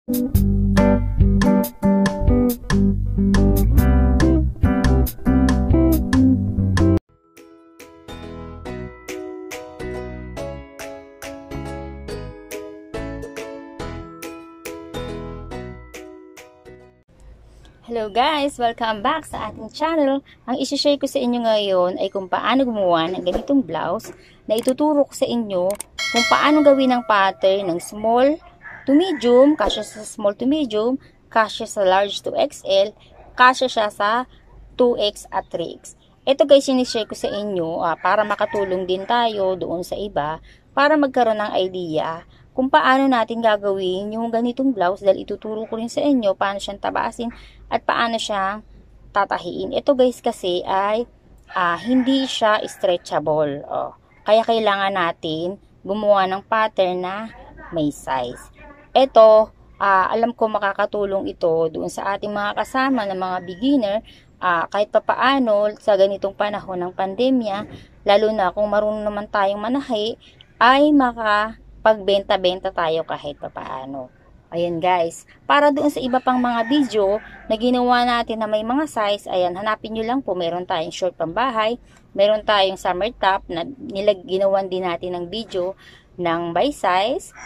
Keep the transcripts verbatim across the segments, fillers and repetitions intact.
Hello guys! Welcome back sa ating channel. Ang isi-share ko sa inyo ngayon ay kung paano gumawa ng ganitong blouse na ituturo ko sa inyo kung paano gawin ang pattern ng small to medium, kasya sa small to medium, kasya sa large to X L, kasya siya sa two X at three X. Ito guys, sinishare ko sa inyo uh, para makatulong din tayo doon sa iba para magkaroon ng idea kung paano natin gagawin yung ganitong blouse dahil ituturo ko rin sa inyo paano siyang tabasin at paano siyang tatahiin. Ito guys kasi ay uh, hindi siya stretchable. Oh. Kaya kailangan natin gumawa ng pattern na may size. Ito, uh, alam ko makakatulong ito doon sa ating mga kasama na mga beginner uh, kahit papaano sa ganitong panahon ng pandemya, lalo na kung marunong naman tayong manahi, ay maka pagbenta-benta tayo kahit papaano. Ayan guys, para doon sa iba pang mga video na ginawa natin na may mga size, ayan, hanapin nyo lang po, meron tayong short pambahay, meron tayong summer top na nilag ginawan din natin ng video ng by size,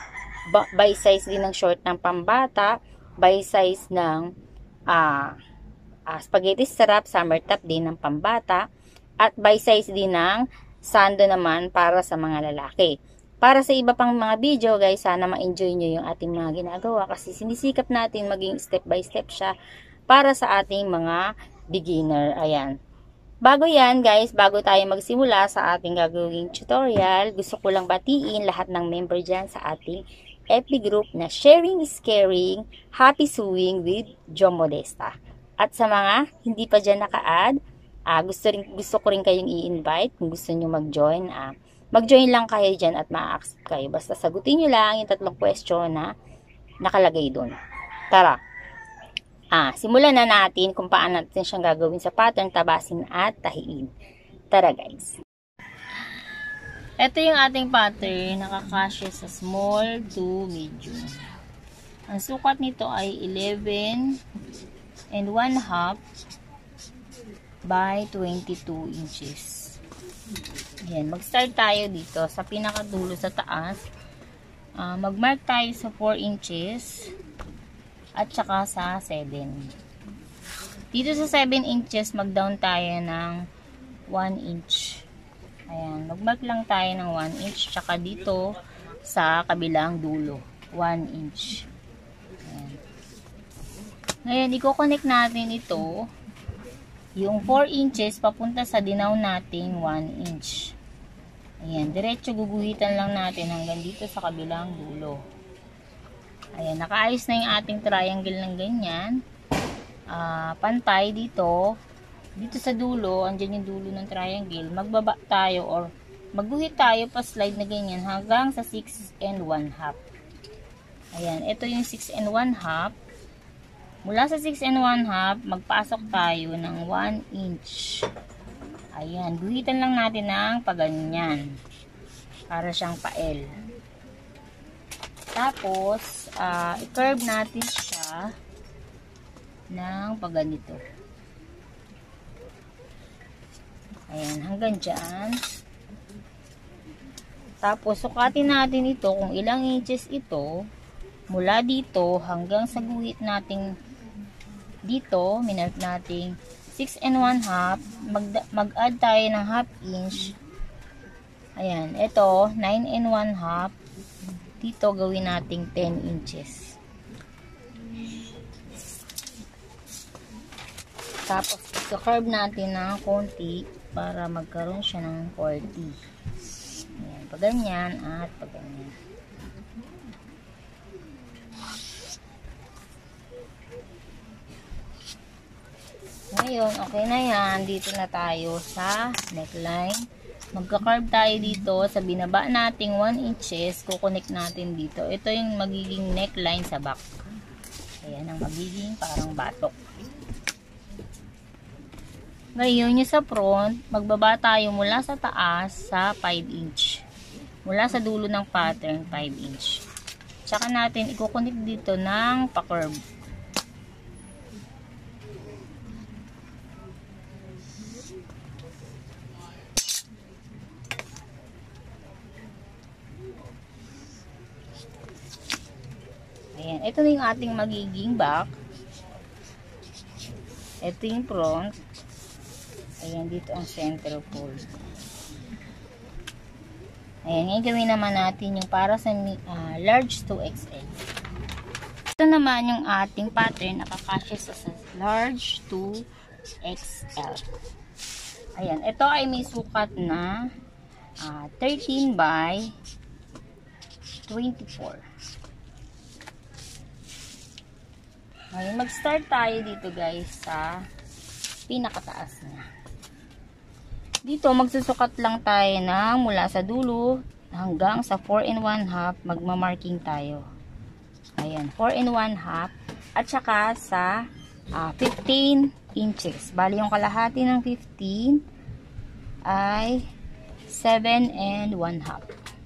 by size din ng short ng pambata, by size ng uh, uh, spaghetti strap, summer top din ng pambata, at by size din ng sando naman para sa mga lalaki. Para sa iba pang mga video guys, sana ma-enjoy nyo yung ating mga ginagawa kasi sinisikap natin maging step by step siya para sa ating mga beginner. Ayan. Bago yan guys, bago tayo magsimula sa ating gagawing tutorial, gusto ko lang batiin lahat ng member dyan sa ating F B group na Sharing is Caring, Happy Sewing with Jo Modesta. At sa mga hindi pa dyan naka-add, uh, gusto, rin, gusto ko rin kayong i-invite kung gusto nyo mag-join. Uh, Mag-join lang kayo dyan at ma-accept kayo. Basta sagutin nyo lang yung tatlong question na nakalagay doon. Tara. Ah, simulan na natin kung paano natin siyang gagawin sa pattern, tabasin at tahiin. Tara guys. Ito yung ating pattern, nakakasya sa small to medium. Ang sukat nito ay eleven and one half by twenty-two inches. Ayan, mag-start tayo dito sa pinakadulo sa taas. Uh, mag-mark tayo sa four inches at saka sa seven. Dito sa seven inches, mag-down tayo ng one inch. Ayan, mag-mark lang tayo ng one inch. Tsaka dito sa kabilang dulo, one inch. Ayan. Ngayon, i-connect natin ito. Yung four inches papunta sa dinaw nating one inch. Ayan, diretso guguhitan lang natin hanggang dito sa kabilang dulo. Ayan, nakaayos na yung ating triangle ng ganyan. Uh, pantay dito. Dito sa dulo, andyan yung dulo ng triangle. Magbaba tayo or magguhit tayo pa slide na ganyan hanggang sa six and one half. Ayan, ito yung six and one half. Mula sa six and one half, magpasok tayo ng one inch. Ayan, guhitan lang natin ng paganyan. Para siyang pa-L. Tapos, uh, i-curve natin siya ng paganito. Ayan, hanggang dyan. Tapos, sukatin natin ito kung ilang inches ito. Mula dito hanggang sa guhit nating dito, minark nating six and one half, mag-add tayo ng half inch. Ayan, ito, nine and one half. Dito, gawin nating ten inches. Tapos, i-curve natin ng konti para magkaroon siya ng forty. Ayan, paganyan at paganyan. Ngayon, okay na yan. Dito na tayo sa neckline. Magka-curve tayo dito sa binaba nating one inches. Kukonek natin dito. Ito yung magiging neckline sa back. Ayan ang magiging parang batok. Ngayon, yung sa front, magbaba tayo mula sa taas sa five inch. Mula sa dulo ng pattern, five inch. Tsaka natin ikukunik dito ng pa-curve. Ayan, ito na yung ating magiging back. Ito yung front. Ayan, dito ang center fold. Ayan, ngayon gawin naman natin yung para sa uh, large two X L. Ito naman yung ating pattern, nakakasya sa large two X L. Ayan, ito ay may sukat na uh, thirteen by twenty-four. Ngayon, mag-start tayo dito guys sa pinakataas na. Dito, magsusukat lang tayo ng mula sa dulo hanggang sa four and one half, magmamarking tayo. Ayan, four and one half at saka sa uh, fifteen inches. Bali, yung kalahati ng fifteen ay seven and one half.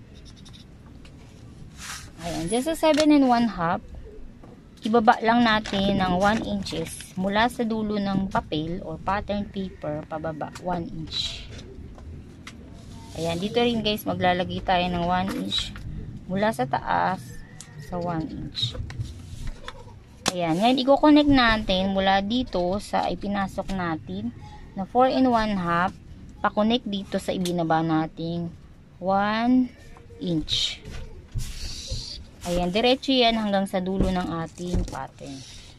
Ayan, just sa seven and one half, ibaba lang natin ng one inches mula sa dulo ng papel or pattern paper pababa one inch. Ayan, dito rin guys maglalagay tayo ng one inch mula sa taas sa one inch. Ayan, ngayon i-connect natin mula dito sa ipinasok natin na four and one half, pa-connect dito sa ibinaba nating one inch. Ayan, diretso yan hanggang sa dulo ng ating pattern.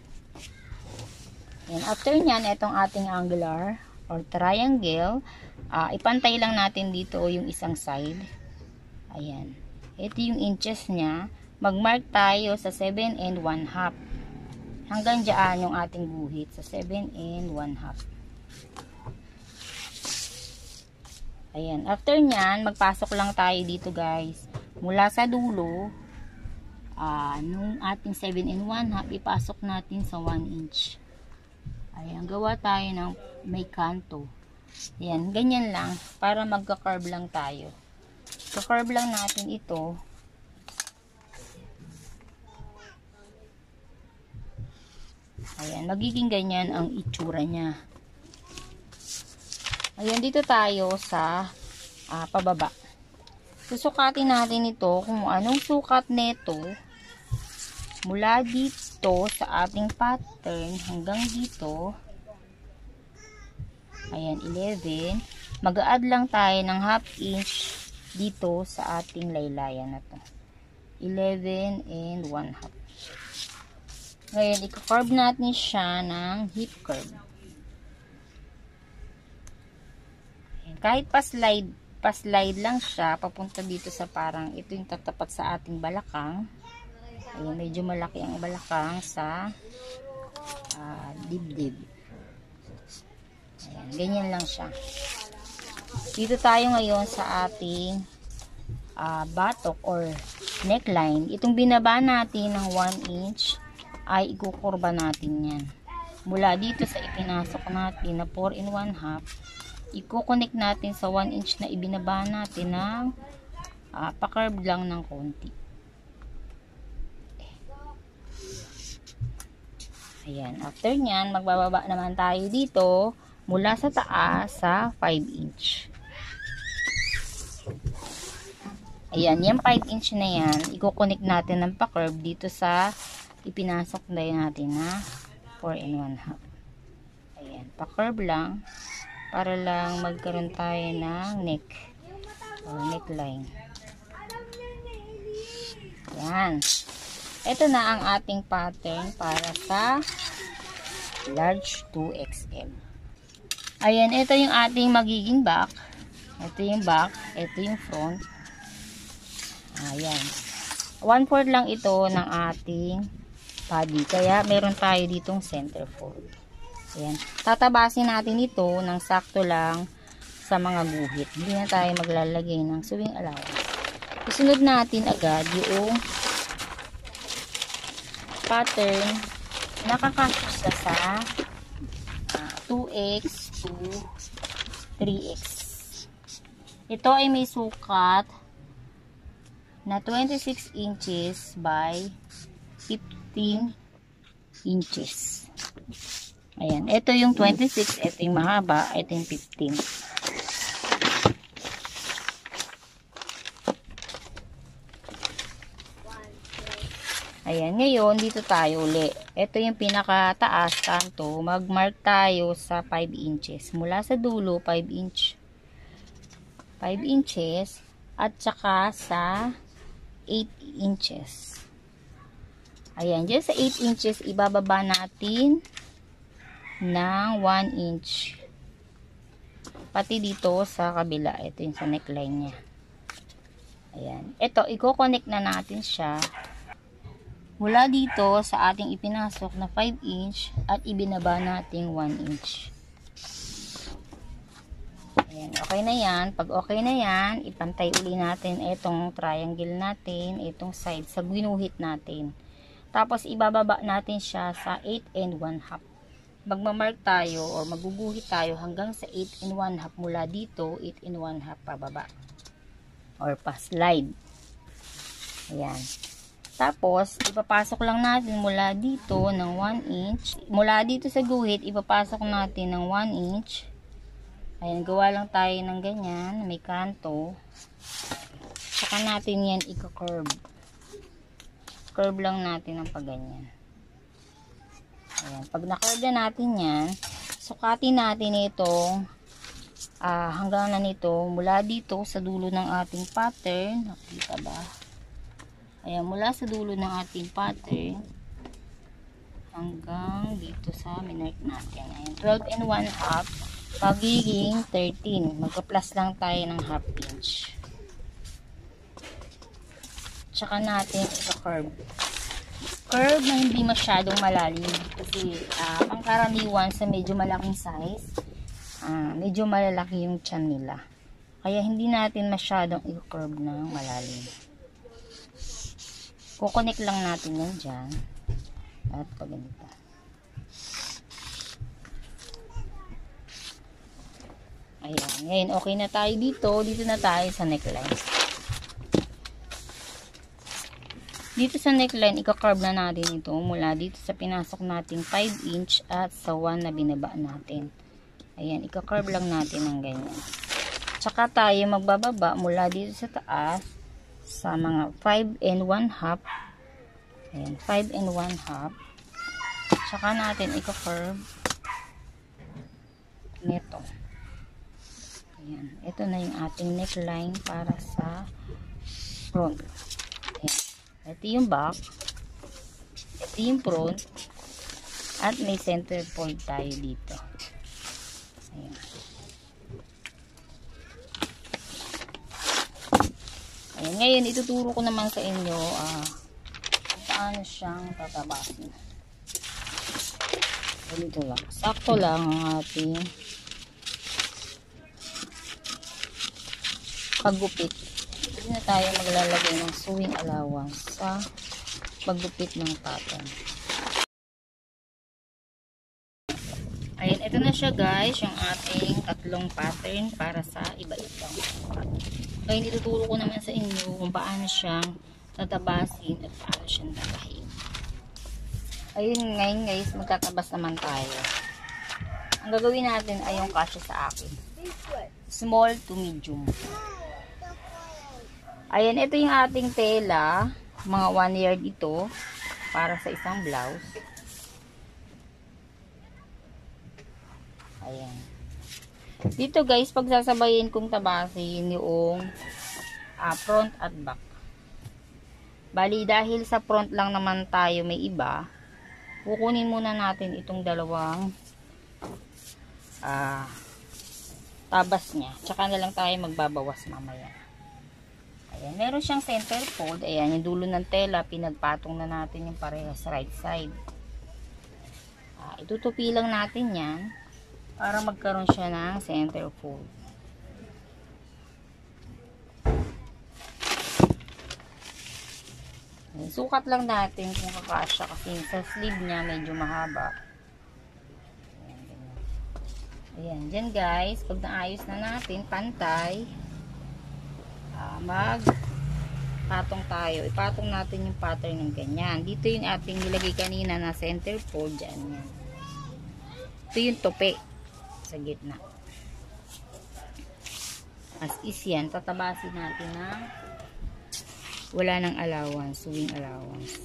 Ayan, after nyan, itong ating angular or triangle, uh, ipantay lang natin dito yung isang side. Ayan, ito yung inches nya. Mag-mark tayo sa seven and one half. Hanggang dyan yung ating guhit sa seven and one half. Ayan, after nyan, magpasok lang tayo dito guys. Mula sa dulo, Uh, nung ating seven and one half, ipasok natin sa one inch. Ayan, gawa tayo ng may kanto. Ayan, ganyan lang para magka-curve lang tayo. Ka-curve lang natin ito. Ayan, magiging ganyan ang itsura nya. Ayan, dito tayo sa uh, pababa. Susukatin natin ito kung anong sukat nito mula dito sa ating pattern hanggang dito. Ayan, eleven. Mag-a-add lang tayo ng half inch dito sa ating laylayan na to. eleven and one half. Ngayon, i-curve natin siya ng hip curve. Ayan, kahit pa-slide pa-slide lang siya papunta dito sa parang ito yung tatapat sa ating balakang. Ayan, medyo malaki ang balakang sa uh, dibdib. Ayan, ganyan lang siya. Dito tayo ngayon sa ating uh, batok or neckline. Itong binaba natin ng one inch ay ikukurba natin yan. Mula dito sa ipinasok natin na four and one half, i-connect natin sa one inch na ibinaba natin ng uh, pa-curve lang ng konti. Ayan, after nyan, magbababa naman tayo dito mula sa taas sa five inch. Ayan, yung five inch na yan, i-connect natin ng pa-curve dito sa ipinasok na natin na four and one half. Ayan, pa-curve lang para lang magkaroon tayo ng neck or neckline. Ayan. Ito na ang ating pattern para sa large two X L. Ayan, ito yung ating magiging back. Ito yung back, ito yung front. Ayan. one fourth lang ito ng ating body. Kaya meron tayo ditong center fold. Ayan. Tatabasin natin ito ng sakto lang sa mga guhit. Hindi na tayo maglalagay ng sewing allowance. Isunod natin agad yung pattern nakakasya sa uh, two X to three X. Ito ay may sukat na twenty-six inches by fifteen inches. Ayan, ito yung twenty-six, ito yung mahaba, ito yung fifteen. Ayan, ngayon dito tayo uli. Ito yung pinakataas kanto. Mag-mark tayo sa five inches. Mula sa dulo, five inch. five inches at saka sa eight inches. Ayan, dyan sa eight inches, ibababa natin ng one inch. Pati dito sa kabila, ito yung sa neckline niya. Ayan, ito, i-connect na natin siya mula dito sa ating ipinasok na five inch at ibinaba nating one inch. Ayan, okay na yan. Pag okay na yan, ipantay uli natin itong triangle natin, itong side sa ginuhit natin. Tapos ibababa natin siya sa eight and one half. Magmamark tayo o maguguhit tayo hanggang sa eight and one half mula dito, eight and one half pababa. Or pa slide. Ayan. Tapos, ipapasok lang natin mula dito ng one inch. Mula dito sa guhit, ipapasok natin ng one inch. Ayan, gawa lang tayo ng ganyan. May kanto. Saka natin yan i-curve. Curve lang natin ng pagganyan. Ayan, pag na-curve na natin yan, sukatin natin itong uh, hanggang na nito. Mula dito sa dulo ng ating pattern. Nakita ba? Ayan, mula sa dulo ng ating pattern hanggang dito sa minark natin. Ayan, twelve and one half pagiging thirteen. Magka-plus lang tayo ng half inch. Tsaka natin ito-curve. Curve na hindi masyadong malalim. Kasi uh, pangkaraniwan sa medyo malaking size, uh, medyo malalaki yung tiyan nila. Kaya hindi natin masyadong i-curve na malalim. Kukonek lang natin yan dyan. At pag ganito. Ayan. Ngayon, okay na tayo dito. Dito na tayo sa neckline. Dito sa neckline, ika-curve na natin ito mula dito sa pinasok nating five inch at sa one na binaba natin. Ayan, ika-curve lang natin ng ganyan. Tsaka tayo magbababa mula dito sa taas sa mga five and one half. Ayan, five and one half. Tsaka natin ika-curve nito. Ayan, ito na yung ating neckline para sa front. Ayan, ito yung back. Ito yung front. At may center fold tayo dito. Ayan. Ayan, ngayon ituturo ko naman sa inyo ah, kung paano siyang tatabasin. Ganito lang. Sakto lang ang ating paggupit. Hindi na tayo maglalagay ng sewing allowance sa paggupit ng pattern. Ayan, ito na siya guys, yung ating tatlong pattern para sa iba-ibang pattern. Ngayon, ituturo ko naman sa inyo kung paano siyang tatabasin at paano siyang tatahin. Ayun, ngayon guys, magtatabas naman tayo. Ang gagawin natin ay yung kasya sa akin. Small to medium. Ayan, ito yung ating tela. Mga one yard ito para sa isang blouse. Ayan. Dito guys, pag sasabayin kong tabasin yung uh, front at back. Bali, dahil sa front lang naman tayo may iba, kukunin muna natin itong dalawang uh, tabas niya. Tsaka na lang tayo magbabawas mamaya. Ayan, meron siyang center fold. Ayan, yung dulo ng tela, pinagpatong na natin yung parehas right side. Uh, itutupi lang natin yan para magkaroon siya ng center fold. Ayan, sukat lang natin kung kakasya kasi sa sleeve niya medyo mahaba. Ayan, ayan, dyan guys, pag naayos na natin, pantay, uh, mag nakatong tayo, ipatong natin yung pattern ng ganyan. Dito yung ating nilagay kanina na center fold, dyan yan. Ito yung tope sa gitna. As is yan, tatabasin natin na wala ng allowance, sewing allowance.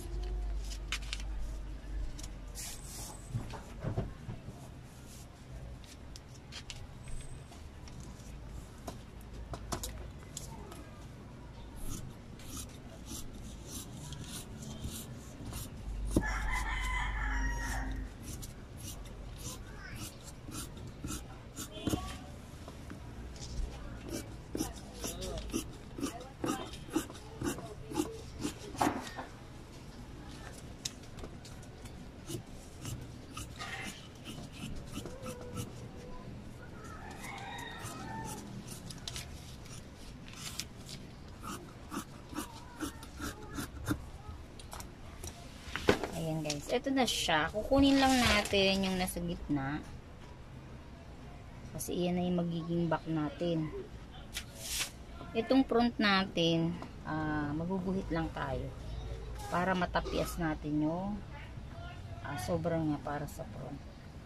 Ayan guys, ito na siya. Kukunin lang natin yung nasa gitna. Kasi iyan na yung magiging back natin. Itong front natin, uh, maguguhit lang tayo. Para matapyas natin yung uh, sobrang nga para sa front.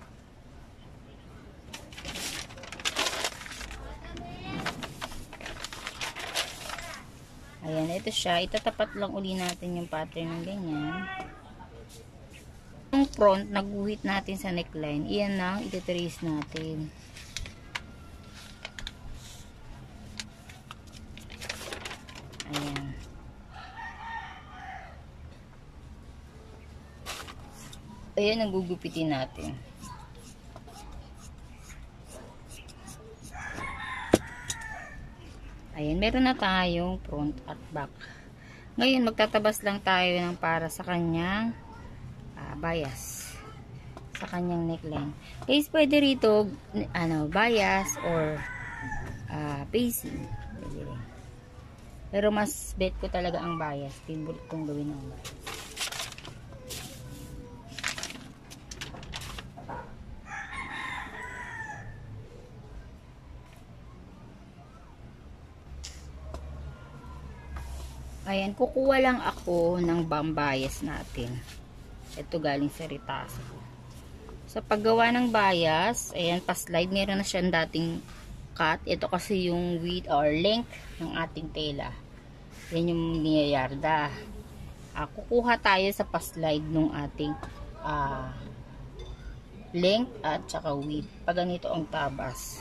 Ayan, ito siya. Itatapat lang uli natin yung pattern ng ganyan. Yung front, naguhit natin sa neckline. Iyan lang, ititrace natin. Ayan. Ayan, ang gugupitin natin. Ayan, meron na tayong front at back. Ngayon, magtatabas lang tayo ng para sa kanyang bias sa kanyang neckline. Guys, pwede rito ano, bias or uh, pacing. Pwede rin. Pero mas bet ko talaga ang bias. Favorite kong gawin ang bias. Ayan, kukuha lang ako ng bump bias natin. Ito galing sa Ritazo. Sa paggawa ng bias, ayan, pa-slide, meron na siyang dating cut. Ito kasi yung width or length ng ating tela. Yan yung niyayarda. Uh, kukuha tayo sa pa-slide ng ating uh, length at saka width. Pag ganito ang tabas.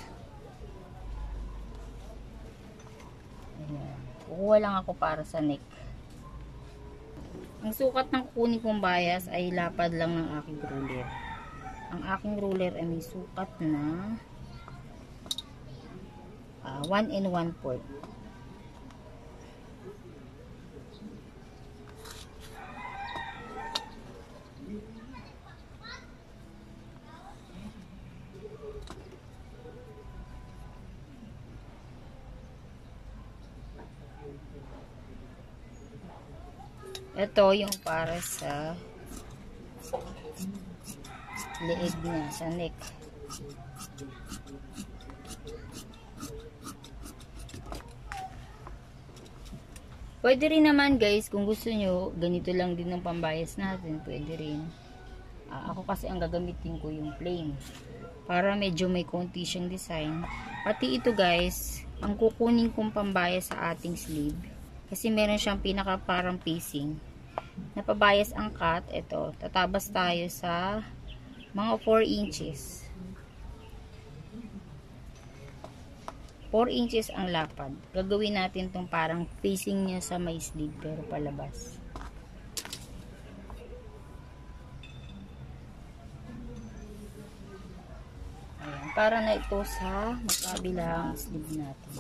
Ayan. Kukuha lang ako para sa neck. Ang sukat ng kukunin kong bias ay lapad lang ng aking ruler. Ang aking ruler ay may sukat na uh, one and one fourth. Ito yung para sa leeg niya, sa neck. Pwede rin naman guys, kung gusto nyo, ganito lang din ang pambayas natin. Pwede rin. Uh, ako kasi ang gagamitin ko yung plain. Para medyo may konti siyang design. Pati ito guys, ang kukunin kong pambayas sa ating sleeve. Kasi meron siyang pinaka parang piecing. Napabayas ang cut. Ito, tatabas tayo sa mga four inches. four inches ang lapad. Gagawin natin tong parang facing niya sa may sleeve pero palabas. Ayan, para na ito sa magkabilang sleeve natin.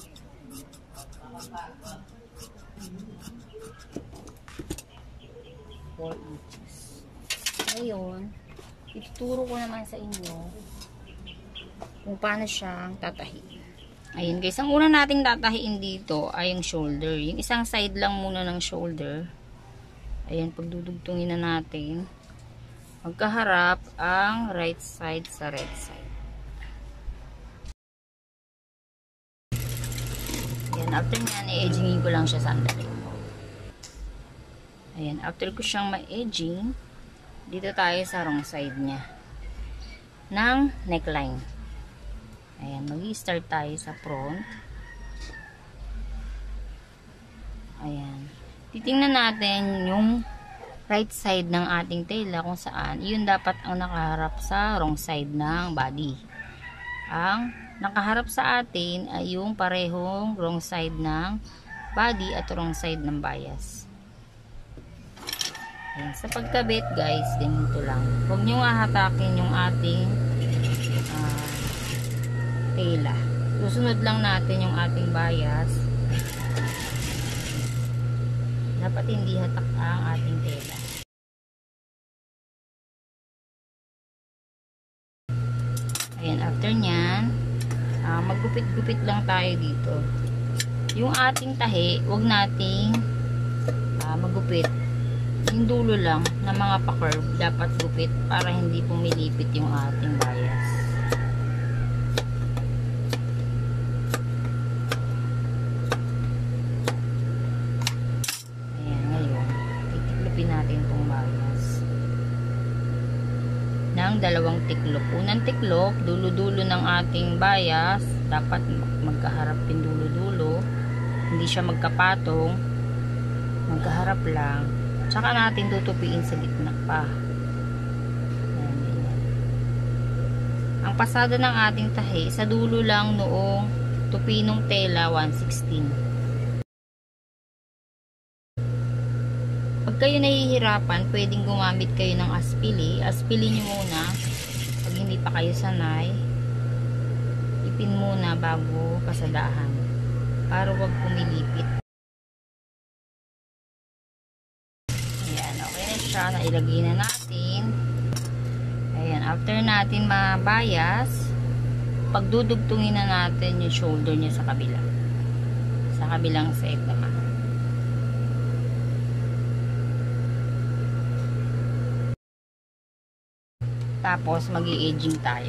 four inches. Ngayon, ituturo ko naman sa inyo kung paano siyang tatahiin. Ayun guys, ang una nating tatahiin dito ay yung shoulder. Yung isang side lang muna ng shoulder. Ayan, pagdudugtungin na natin. Magkaharap ang right side sa red side. Ayan, after nyan, i-edgingin ko lang siya sandali. Ayan, after ko siyang ma-edging, dito tayo sa wrong side niya ng neckline. Ayan, mag-i-start tayo sa front. Ayan. Titingnan natin yung right side ng ating tela kung saan yun dapat ang nakaharap sa wrong side ng body. Ang nakaharap sa atin ay yung parehong wrong side ng body at wrong side ng bias. Ayan. Sa pagkabit guys, ganito lang. Huwag nyo ahatakin yung ating uh, tela. Susunod lang natin yung ating bias. Dapat hindi hatak ang ating tela. Ayan, after nyan, uh, maggupit-gupit lang tayo dito. Yung ating tahi, huwag nating uh, magupit. Yung dulo lang ng mga pa-curve dapat gupit para hindi pumilipit yung ating bias. Ayan, ngayon titiklopin natin itong bias ng dalawang tiklop. Unang tiklop, dulo-dulo ng ating bias dapat magkaharap din dulo-dulo, hindi siya magkapatong, magkaharap lang. Tsaka natin tutupiin sa gitna pa. Ayan, ayan. Ang pasada ng ating tahi sa dulo lang noong tupi ng tela one sixteen. Pag kayo nahihirapan, pwedeng gumamit kayo ng aspili. Aspili nyo muna. Pag hindi pa kayo sanay, ipin muna bago pasadahan para wag pumilipit. Siya na ilagay na natin. Ayan, after natin mabayas, pagdudugtungin na natin yung shoulder niya sa kabila. Sa kabilang side naman. Tapos magi-edging tayo.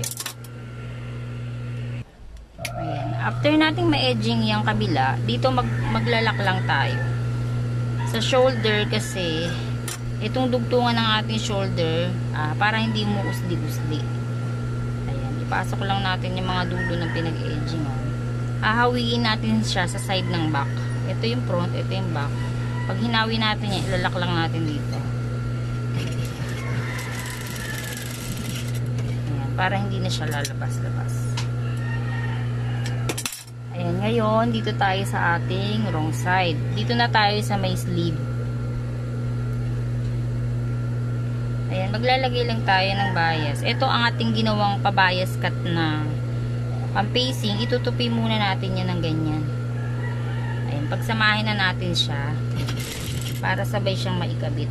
Ayan, after nating ma-edging yung kabila, dito mag maglalak lang tayo. Sa shoulder kasi itong dugtungan ng ating shoulder, ah, para hindi mo usli-usli. Ayan, ipasok lang natin yung mga dulo ng pinag-edging. Hahawiin natin siya sa side ng back. Ito yung front, ito yung back. Pag hinawi natin yan, ilalak lang natin dito. Ayan, para hindi na siya lalabas-labas. Ayan, ngayon, dito tayo sa ating wrong side. Dito na tayo sa may sleeve. Ayan, maglalagay lang tayo ng bias. Ito ang ating ginawang pabias cut na pang-pacing. Itutupi muna natin yan ng ganyan. Ayan, pagsamahin na natin siya para sabay siyang maikabit.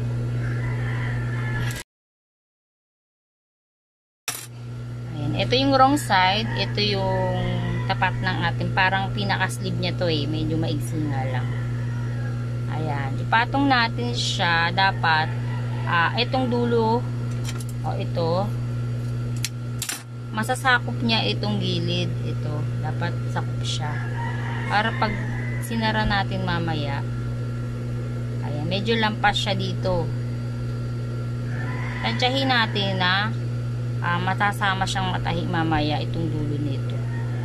Ayan, ito yung wrong side. Ito yung tapat ng ating parang pinaka-sleeve niya to eh. Medyo maigsi nga lang. Ayan, ipatong natin siya dapat. Ah, itong dulo o ito masasakop niya itong gilid, ito dapat sakop siya para pag sinara natin mamaya, ayan, medyo lampas siya dito. Tansyahin natin na ah, matasama siyang matahi mamaya itong dulo nito.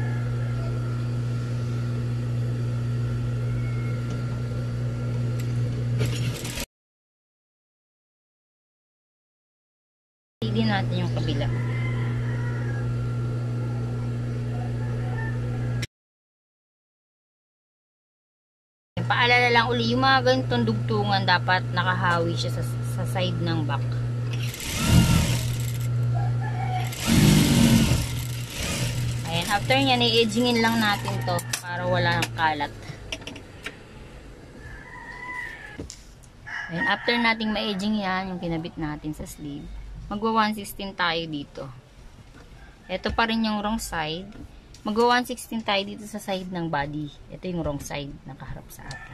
Hindi natin yung kabila. Paalala lang uli, yung mga ganitong dugtungan dapat nakahawi siya sa, sa side ng back. Ayan, after nyan, i-edgingin lang natin to para wala ng kalat. Ayan, after nating ma-edging yan, yung kinabit natin sa sleeve, magwa one sixteen tayo dito. Ito pa rin yung wrong side. Magwa one sixteen tayo dito sa side ng body. Ito yung wrong side na kaharap sa atin.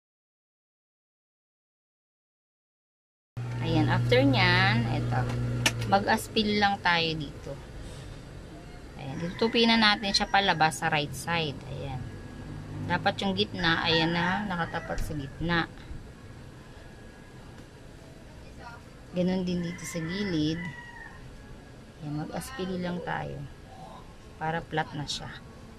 Ayan, after nyan, ito, mag-aspil lang tayo dito. Ayan, tutupin na natin siya palabas sa right side. Ayan. Dapat yung gitna, ayan na, nakatapat sa gitna. Ganon din dito sa gilid. Yan, mag-aspili lang tayo para flat na siya.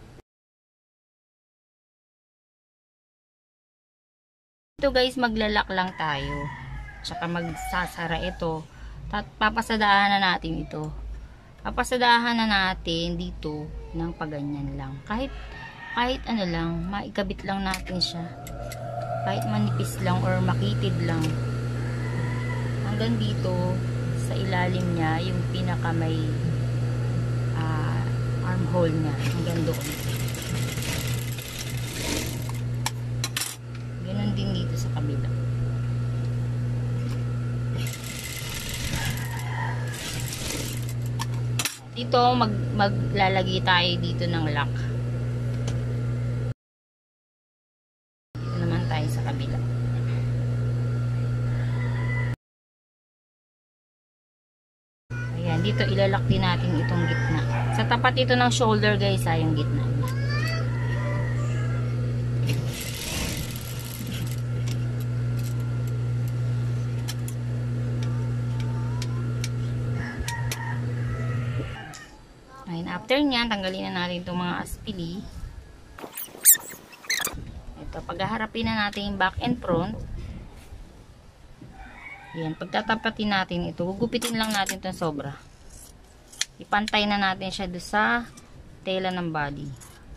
Ito guys, maglalak lang tayo. Tsaka magsasara ito. Papasadahan na natin ito. Papasadahan na natin dito ng paganyan lang. Kahit, kahit ano lang, maikabit lang natin siya. Kahit manipis lang or makitid lang. Hanggang dito, sa ilalim niya, yung pinaka may uh, armhole niya. Hanggang doon. Ganun din dito sa kabila. Dito, mag, maglalagay tayo dito ng lock. Dito naman tayo sa kabila. Ayan, dito ilalak din natin itong gitna. Sa tapat ito ng shoulder guys, ha, yung gitna niya. Ayan, after nyan, tanggalin na natin itong mga aspili. Ito, paghaharapin na natin yung back and front. Ayan, pagtatapatin natin ito, gugupitin lang natin itong sobra. Ipantay na natin siya doon sa tela ng body.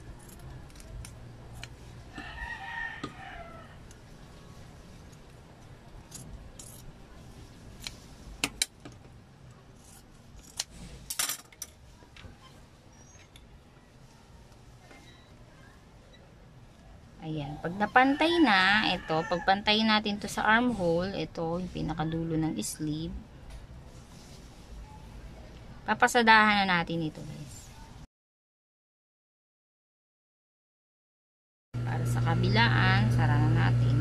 Ayan, pag napantay na, ito, pagpantay natin to sa armhole, ito, yung pinakadulo ng sleeve. Papasadahan na natin ito, guys. Para sa kabilaan, sara na natin.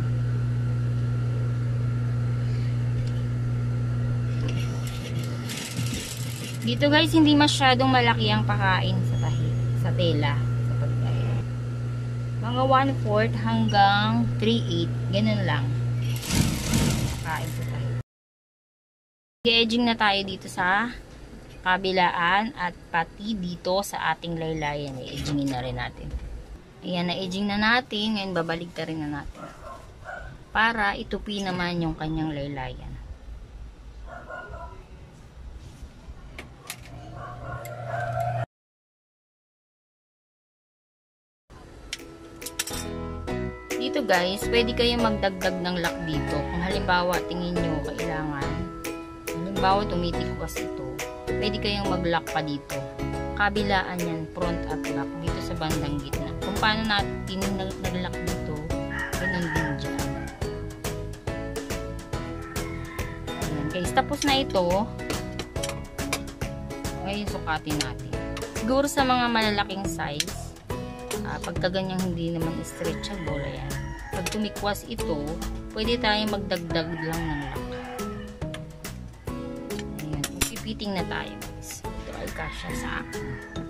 Dito, guys, hindi masyadong malaki ang pakain sa tahi, sa tela. Mga one fourth hanggang three eighths. Ganun lang. Kain po tayo. Edging na tayo dito sa kabilaan at pati dito sa ating laylayan. I-edgingin na rin natin. Ayan, na-edging na natin. Ngayon, babalik na rin na natin. Para itupi naman yung kanyang laylayan. Dito guys, pwede kayong magdagdag ng lock dito. Kung halimbawa, tingin nyo kailangan, halimbawa tumitikwas ito, pwede kayong mag-lock pa dito. Kabilaan yan, front at lock, dito sa bandang gitna. Kung paano natin nag-lock dito, ganun din dyan. Ayan guys, tapos na ito. Ngayon, sukatin natin. Siguro sa mga malalaking size, Uh, pagka ganyang hindi naman stretchable, ayan. Pag tumikwas ito, pwede tayong magdagdag lang ng lock. Ayan, pipiting na tayo guys. Ito ay kasya sa akin.